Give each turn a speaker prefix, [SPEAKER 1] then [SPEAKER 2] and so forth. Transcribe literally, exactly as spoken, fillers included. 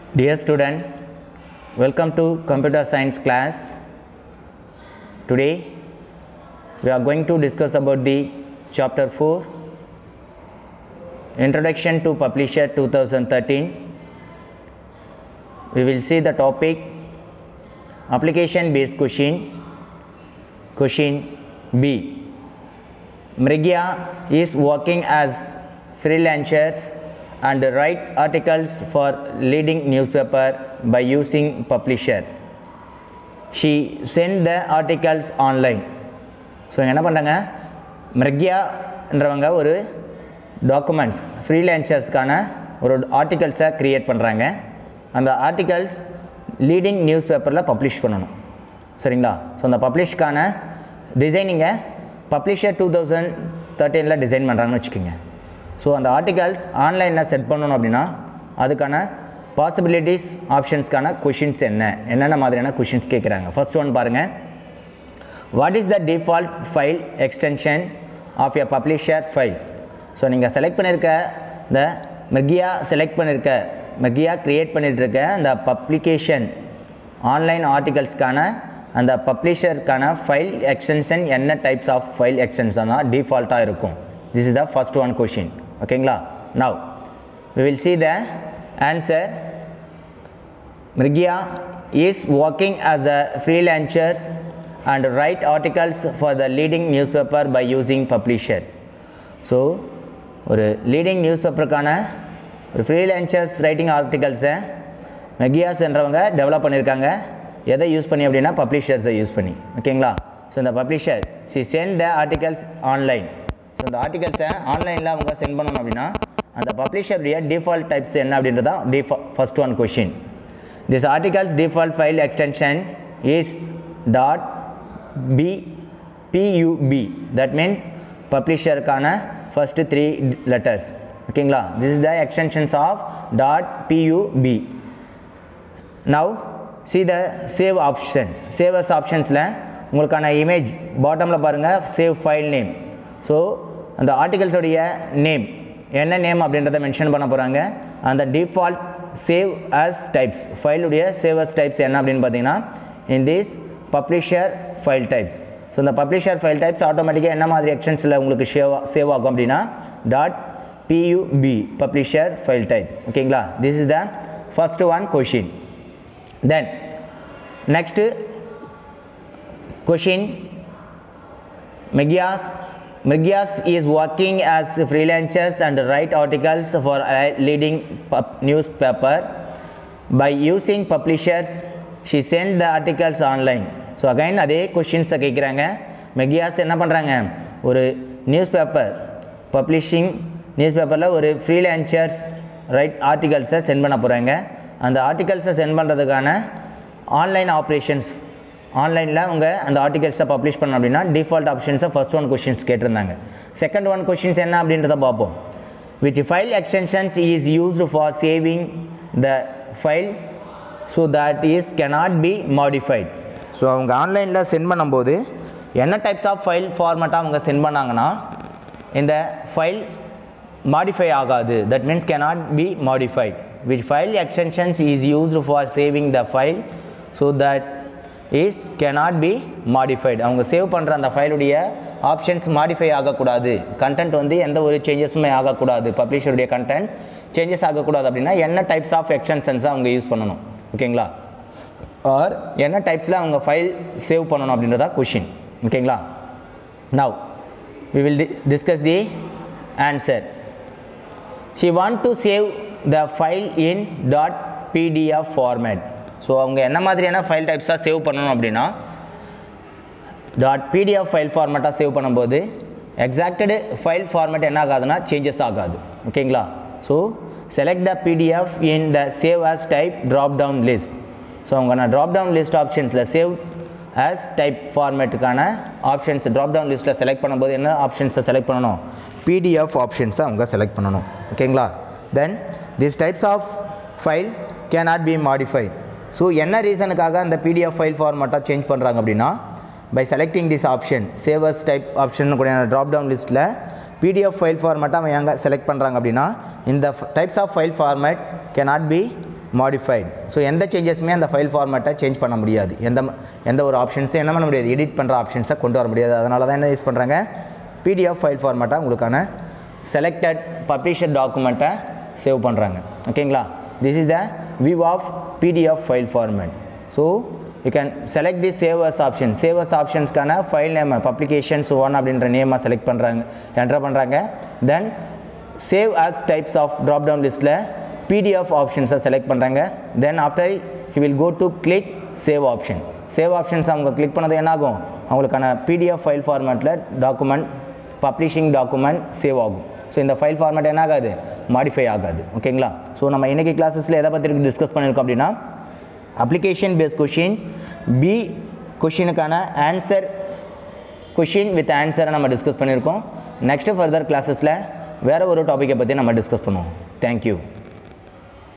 [SPEAKER 1] Dear student, welcome to computer science class. Today we are going to discuss about the chapter four, Introduction to Publisher twenty thirteen. We will see the topic application based question. Question B. Mrigya is working as freelancers and write articles for leading newspaper by using publisher. She sent the articles online. So என்ன பண்ணுறாங்க, மிர்கியான்றவங்க ஒரு documents ஃப்ரீலான்சர்ஸ்க்கான ஒரு ஆர்டிகல்ஸை create பண்ணுறாங்க. அந்த articles leading news பேப்பரில் publish பண்ணணும். சரிங்களா? So அந்த பப்ளிஷ்க்கான டிசைனிங்கை பப்ளிஷர் டூ தௌசண்ட் தேர்ட்டீனில் டிசைன் பண்ணுறாங்கன்னு வச்சுக்கோங்க. ஸோ அந்த ஆர்டிகல்ஸ் ஆன்லைனில் செட் பண்ணணும் அப்படின்னா அதுக்கான பாசிபிலிட்டிஸ் ஆப்ஷன்ஸ்க்கான கொஷின்ஸ் என்ன என்னென்ன மாதிரியான கொஷின்ஸ் கேட்குறாங்க. ஃபர்ஸ்ட் ஒன் பாருங்கள். What is the default file extension of a publisher file? So நீங்கள் செலக்ட் பண்ணியிருக்க இந்த மிர்கியா செலக்ட் பண்ணியிருக்க மிர்கியா க்ரியேட் பண்ணிகிட்ருக்க அந்த பப்ளிகேஷன் ஆன்லைன் ஆர்டிகல்ஸ்க்கான அந்த பப்ளிஷருக்கான ஃபைல் எக்ஸ்டென்ஷன் என்ன டைப்ஸ் ஆஃப் ஃபைல் எக்ஸ்டென்ஷன் தான் டிஃபால்ட்டாக இருக்கும். This is the first one question. ஓகேங்களா? Now we will see the answer. Mrigya is working as a freelancer and write articles for the leading newspaper by using publisher. So ஒரு leading news பேப்பருக்கான ஒரு freelancers writing ஆர்டிகல்ஸை மெகியாஸ் என்றவங்க develop பண்ணியிருக்காங்க. எதை use பண்ணி அப்படின்னா பப்ளிஷர்ஸை யூஸ் பண்ணி. ஓகேங்களா? ஸோ இந்த பப்ளிஷர் சி sent the articles online. So இந்த ஆர்டிகல்ஸை ஆன்லைனில் அவங்க சென்ட் பண்ணணும் அப்படின்னா அந்த பப்ளிஷருடைய டிஃபால்ட் டைப்ஸ் என்ன அப்படின்றது தான் டிஃபா first one question. This articles default file extension is dot P P U B. That means பப்ளிஷருக்கான ஃபர்ஸ்ட் த்ரீ லெட்டர்ஸ். ஓகேங்களா? This is the extensions of dot P U B. Now see the save option. Save as ஆப்ஷன்ஸில் உங்களுக்கான image பாட்டமில் பாருங்கள், save file name. So அந்த ஆர்டிகல்ஸோடைய name என்ன name அப்படின்றத மென்ஷன் பண்ண போகிறாங்க. அந்த டிஃபால்ட் சேவ் அஸ் டைப்ஸ் ஃபைலுடைய சேவ் அஸ் டைப்ஸ் என்ன அப்படின்னு பார்த்தீங்கன்னா in this publisher file types. So இந்த பப்ளிஷர் ஃபைல் டைப்ஸ் ஆட்டோமேட்டிக்காக என்ன மாதிரி எக்ஸ்டென்ஸில் உங்களுக்கு சேவ் சேவ் ஆகும் அப்படின்னா dot P U B publisher file type. ஓகேங்களா? This is the first one question. Then next question. Mrigya Mrigya is working as freelancers and write articles for a leading newspaper by using publishers. She sent the articles online. So again அதே கொஷின்ஸை கேட்குறாங்க. மெகியாஸ் என்ன பண்ணுறாங்க, ஒரு news paper publishing news பேப்பரில் ஒரு freelancers right ஆர்டிகல்ஸை send பண்ண போகிறாங்க. அந்த ஆர்டிகல்ஸை சென்ட் பண்ணுறதுக்கான ஆன்லைன் ஆப்ரேஷன்ஸ் ஆன்லைனில் அவங்க அந்த ஆர்டிகல்ஸை பப்ளிஷ் பண்ணணும் அப்படின்னா டிஃபால்ட் ஆப்ஷன்ஸை ஃபர்ஸ்ட் ஒன் கொஷின்ஸ் கேட்டிருந்தாங்க. செகண்ட் ஒன் கொஷின்ஸ் என்ன அப்படின்றத பார்ப்போம். Which file extensions is used for saving the file so that is cannot be modified. So அவங்க ஆன்லைனில் சென்ட் பண்ணும்போது என்ன டைப்ஸ் ஆஃப் ஃபைல் ஃபார்மேட்டாக அவங்க சென்ட் பண்ணாங்கன்னா இந்த ஃபைல் மாடிஃபை ஆகாது. That means cannot be modified. Which file extensions is used for saving the file so that is cannot be modified. அவங்க சேவ் பண்ணுற அந்த ஃபைலுடைய ஆப்ஷன்ஸ் மாடிஃபை ஆகக்கூடாது, கண்டென்ட் வந்து எந்த ஒரு சேஞ்சஸுமே ஆகக்கூடாது, பப்ளிஷருடைய கண்டென்ட் சேஞ்சஸ் ஆகக்கூடாது அப்படின்னா என்ன டைப்ஸ் ஆஃப் எக்ஸ்டென்ஷன்ஸை அவங்க யூஸ் பண்ணணும். ஓகேங்களா? ஆர் என்ன டைப்ஸில் அவங்க ஃபைல் சேவ் பண்ணணும் அப்படின்றதா கொஷின். ஓகேங்களா? Now we will discuss the answer. She want to save the file in .pdf format. So அவங்க என்ன மாதிரியான ஃபைல் டைப்ஸாக சேவ் பண்ணணும் அப்படின்னா டாட் பிடிஎஃப் ஃபைல் ஃபார்மேட்டாக சேவ் பண்ணும்போது எக்ஸாக்டடு ஃபைல் ஃபார்மேட் என்ன ஆகாதுன்னா சேஞ்சஸ் ஆகாது. ஓகேங்களா? So select the PDF in the save as type drop down list. So அவங்க நான் ட்ராப் டவுன் லிஸ்ட் ஆப்ஷன்ஸில் சேவ் ஆஸ் டைப் ஃபார்மேட்டுக்கான ஆப்ஷன்ஸ் ட்ராப் டவுன் லிஸ்ட்டில் செலக்ட் பண்ணும்போது என்ன ஆப்ஷன்ஸை செலக்ட் பண்ணணும், பிடிஎஃப் ஆப்ஷன்ஸை அவங்க செலக்ட் பண்ணணும். ஓகேங்களா? Then these types of file cannot be modified. So என்ன ரீசனுக்காக அந்த பிடிஎஃப் ஃபைல் ஃபார்மேட்டாக சேஞ்ச் பண்ணுறாங்க அப்படின்னா by selecting this option save as type option கூட ட்ராப் டவுன் லிஸ்ட்டில் பிடிஎஃப் ஃபைல் ஃபார்மேட்டாக அவங்க எங்கே செலக்ட் பண்ணுறாங்க அப்படின்னா இந்த types of file format cannot be modified. So எந்த சேஞ்சஸுமே அந்த ஃபைல் ஃபார்மேட்டை சேஞ்ச் பண்ண முடியாது. எந்த எந்த ஒரு ஆப்ஷன்ஸும் என்ன பண்ண முடியாது, எடிட் பண்ணுற ஆப்ஷன்ஸை கொண்டு வர முடியாது. அதனால தான் என்ன யூஸ் பண்ணுறாங்க, பிடிஎஃப் ஃபைல் ஃபார்மேட்டாக உங்களுக்கான செலக்டட் பப்ளிஷர் டாக்குமெண்ட்டை சேவ் பண்ணுறாங்க. ஓகேங்களா, this is the view of PDF file format. So you can select the save as option. Save as ஆப்ஷன்ஸ்க்கான ஃபைல் நேம் பப்ளிகேஷன்ஸ் ஒன் அப்படின்ற நேமாக செலக்ட் பண்ணுறாங்க, என்டர் பண்ணுறாங்க. Then save as types of drop down லிஸ்ட்டில் PDF ஆப்ஷன்ஸை select பண்ணுறாங்க. Then after you will go to click save option. Save options அவங்க click பண்ணது என்னாகும், அவங்களுக்கான பிடிஎஃப் ஃபைல் ஃபார்மேட்டில் டாக்குமெண்ட் பப்ளிஷிங் டாக்குமெண்ட் சேவ் ஆகும். ஸோ இந்த ஃபைல் ஃபார்மேட் என்ன ஆகாது, மாடிஃபை ஆகாது. ஓகேங்களா, ஸோ நம்ம இன்றைக்கி கிளாஸஸில் எதை பற்றி டிஸ்கஸ் பண்ணியிருக்கோம் அப்படின்னா அப்ளிகேஷன் பேஸ் கொஷின், பி கொஷினுக்கான ஆன்சர், கொஷின் வித் ஆன்சரை நம்ம டிஸ்கஸ் பண்ணியிருக்கோம். நெக்ஸ்ட்டு ஃபர்தர் கிளாஸஸில் வேறு ஒரு டாப்பிக்கை பற்றி நம்ம டிஸ்கஸ் பண்ணுவோம். தேங்க்யூ.